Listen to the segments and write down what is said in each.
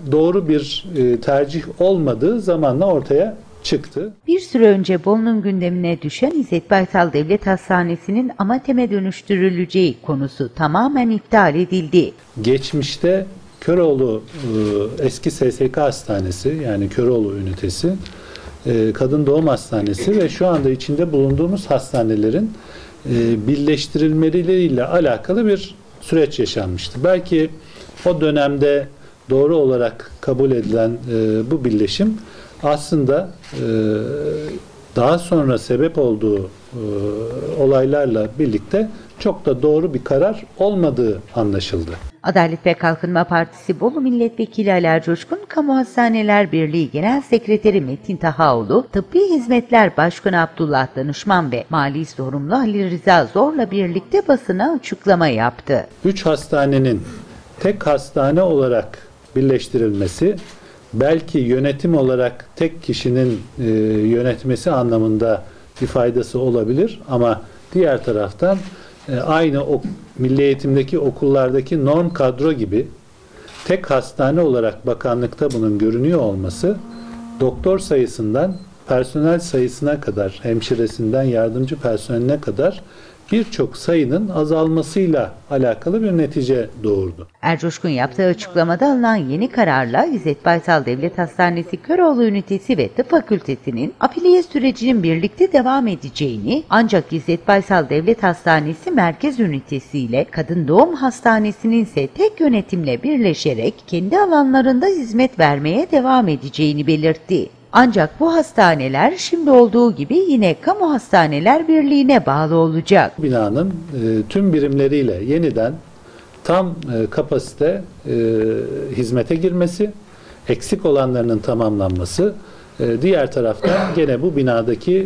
doğru bir tercih olmadığı zamanla ortaya çıktı. Bir süre önce Bolu'nun gündemine düşen İzzet Baysal Devlet Hastanesi'nin AMATEM'e dönüştürüleceği konusu tamamen iptal edildi. Geçmişte Köroğlu eski SSK Hastanesi, yani Köroğlu ünitesi, Kadın Doğum Hastanesi ve şu anda içinde bulunduğumuz hastanelerin birleştirilmeleriyle alakalı bir süreç yaşanmıştı. Belki o dönemde doğru olarak kabul edilen bu birleşim aslında daha sonra sebep olduğu olaylarla birlikte çok da doğru bir karar olmadığı anlaşıldı. Adalet ve Kalkınma Partisi Bolu Milletvekili Ali Ercoşkun, Kamu Hastaneler Birliği Genel Sekreteri Metin Tahaoğlu, Tıbbi Hizmetler Başkanı Abdullah Danışman ve Mali Sorumlu Ali Rıza Zor'la birlikte basına açıklama yaptı. 3 hastanenin tek hastane olarak birleştirilmesi, belki yönetim olarak tek kişinin yönetmesi anlamında bir faydası olabilir ama diğer taraftan aynı milli eğitimdeki okullardaki norm kadro gibi tek hastane olarak bakanlıkta bunun görünüyor olması, doktor sayısından personel sayısına kadar, hemşiresinden yardımcı personeline kadar birçok sayının azalmasıyla alakalı bir netice doğurdu. Ercoşkun yaptığı açıklamada alınan yeni kararla İzzet Baysal Devlet Hastanesi Köroğlu Ünitesi ve Tıp Fakültesi'nin afiliye sürecinin birlikte devam edeceğini, ancak İzzet Baysal Devlet Hastanesi Merkez Ünitesi ile Kadın Doğum Hastanesi'nin ise tek yönetimle birleşerek kendi alanlarında hizmet vermeye devam edeceğini belirtti. Ancak bu hastaneler şimdi olduğu gibi yine Kamu Hastaneler Birliği'ne bağlı olacak. Binanın tüm birimleriyle yeniden tam kapasite hizmete girmesi, eksik olanlarının tamamlanması, diğer taraftan gene bu binadaki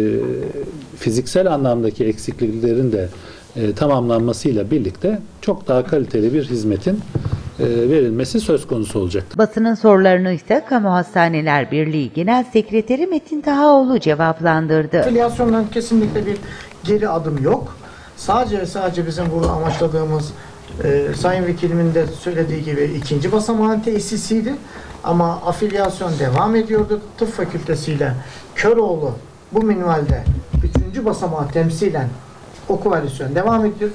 fiziksel anlamdaki eksikliklerin de tamamlanmasıyla birlikte çok daha kaliteli bir hizmetin verilmesi söz konusu olacak. Basının sorularını ise Kamu Hastaneler Birliği Genel Sekreteri Metin Tahaoğlu cevaplandırdı. Afiliyasyondan kesinlikle bir geri adım yok. Sadece bizim burada amaçladığımız Sayın Vekilimin de söylediği gibi ikinci basamağın tesisiydi. Ama afilyasyon devam ediyordu. Tıp Fakültesiyle Köroğlu bu minvalde üçüncü basamağı temsilen o koalisyon devam ediyor.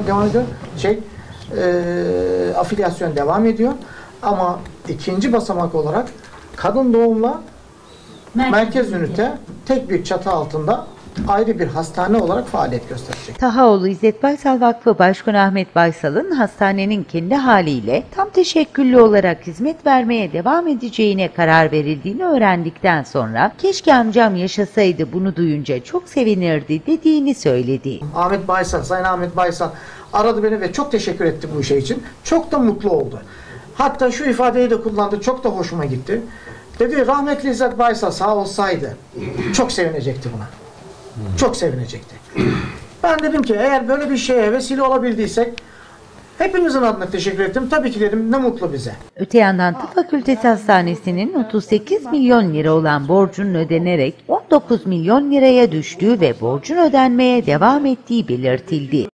Afilyasyon devam ediyor. Ama ikinci basamak olarak kadın doğumla merkez ünite tek bir çatı altında ayrı bir hastane olarak faaliyet gösterecek. Tahaoğlu, İzzet Baysal Vakfı Başkanı Ahmet Baysal'ın hastanenin kendi haliyle tam teşekküllü olarak hizmet vermeye devam edeceğine karar verildiğini öğrendikten sonra "Keşke amcam yaşasaydı, bunu duyunca çok sevinirdi" dediğini söyledi. Sayın Ahmet Baysal aradı beni ve çok teşekkür etti bu işe için. Çok da mutlu oldu. Hatta şu ifadeyi de kullandı, çok da hoşuma gitti. Dedi, rahmetli İzzet Baysal sağ olsaydı çok sevinecekti buna. Çok sevinecekti. Ben dedim ki eğer böyle bir şeye vesile olabildiysek hepimizin adına teşekkür ettim. Tabii ki dedim, ne mutlu bize. Öte yandan Tıp Fakültesi Hastanesi'nin 38 milyon lira olan borcunun ödenerek 19 milyon liraya düştüğü ve borcun ödenmeye devam ettiği belirtildi.